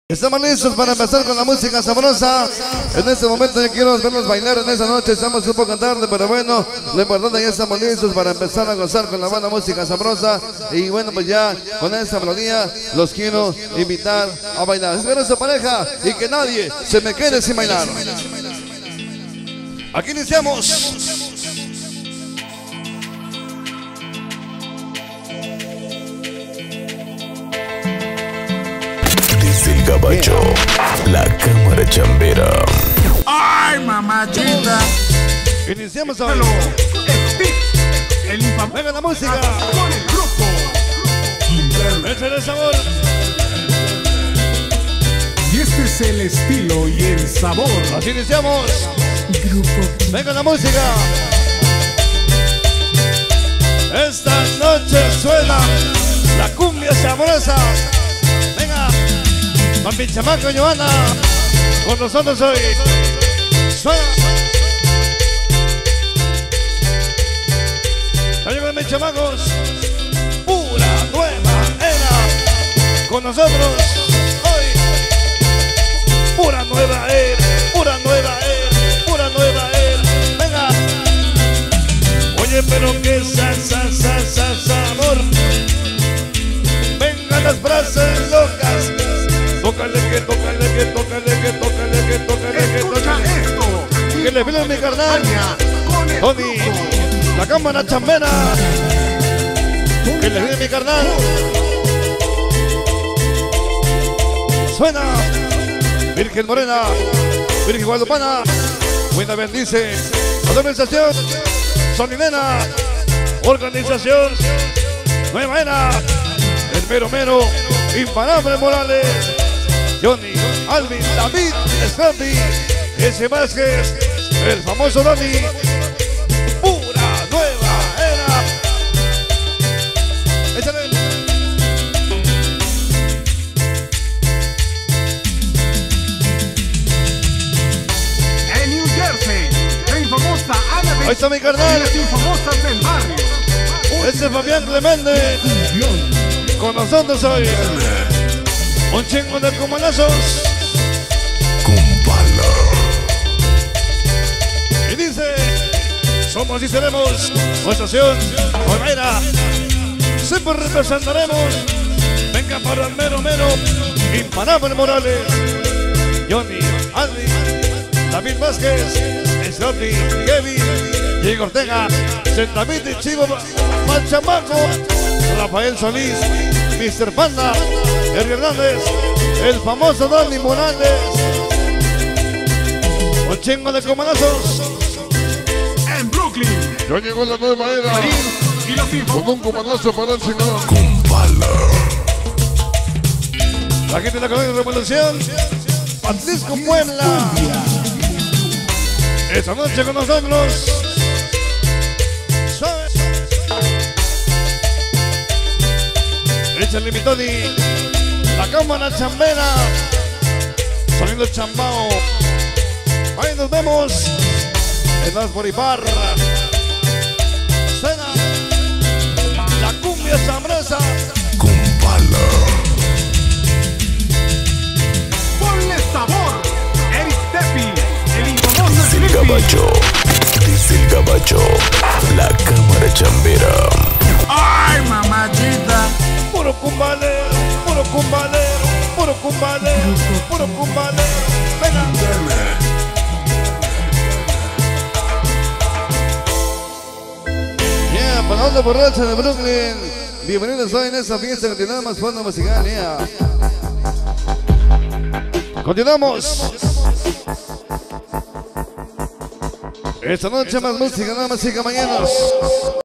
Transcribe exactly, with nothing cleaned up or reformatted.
Estamos listos para empezar con la música sabrosa. En este momento ya quiero verlos bailar en esta noche. Estamos un poco tarde, pero bueno, lo importante ya estamos listos para empezar a gozar con la buena música sabrosa. Y bueno, pues ya con esta melodía los quiero invitar a bailar. Espero su pareja y que nadie se me quede sin bailar. Aquí iniciamos. El gabacho, la cámara chambera. Ay, mamachita. Iniciamos hoy. El infame. Venga la música. Con el grupo. Échale el sabor. Y este es el estilo y el sabor. Así iniciamos. Venga la música. Esta noche suena la cumbia sabrosa. Venga. Papi Chamaco, Joana, con nosotros hoy. Suena. Saludos, mis chamacos. Pura nueva era. Con nosotros hoy. Pura nueva era. Pura nueva era. Pura nueva era. Venga. Oye, pero que sa, sa, sa, sa, sabor. Vengan las frases locas. Tócale que, tócale que, tócale que, tócale que, tócale que, tócale. Esto. Que le pide mi carnal, Con el Tony, la cámara chambera. Que le pide mi carnal. Suena. Virgen Morena, Virgen Guadalupana. Buena bendice. Organización, Soninena. Organización, Nueva Era. El mero mero, imparable Morales. Johnny, Alvin, David, Scrappy, ese Vázquez, el famoso Dani. Pura nueva era. Échale. En New Jersey, la infamosa Ana Ahí de está mi carnal. las infamosas del barrio. Ese es Fabián Clemente. Con nosotros hoy. Un chingo de comanazos. Con bala. Y dice, somos y seremos nuestra nación, Olmeira. Siempre representaremos. Venga para el mero mero, imparable Morales. Johnny, Alvin, David Vázquez, Sloppy, Kevin, Diego Ortega, Centavit y Chivo Malchamaco, Rafael Solís, mister Panda, Henry Hernández, el famoso Dani Morales. Un chingo de comanazos. En Brooklyn. Ya llegó la nueva era, Y los con un infamosas. comanazo para el señor. Con bala. La gente de la Colonia Revolución, Francisco Puebla. Esta noche con nosotros. Suave. Échale mi Tony. La cámara chambera. Sonido chambao. Ahí nos vemos. En las Boribar. Cena. La cumbia sabrosa. Con bala. Ponle sabor. Eric Tepi. El infamoso Desde el Sleepy. gabacho. Desde el gabacho. La cámara chambera. Ay, mamachita. Puro cumbalero, puro cumbalero, puro cumbalero, puro cumbalero. Venga. Yeah, para onda borracha de Brooklyn. Bienvenidos hoy en esta fiesta que tiene más fondo musical. Yeah. Continuamos. Esta noche más música, nada más y caballeros.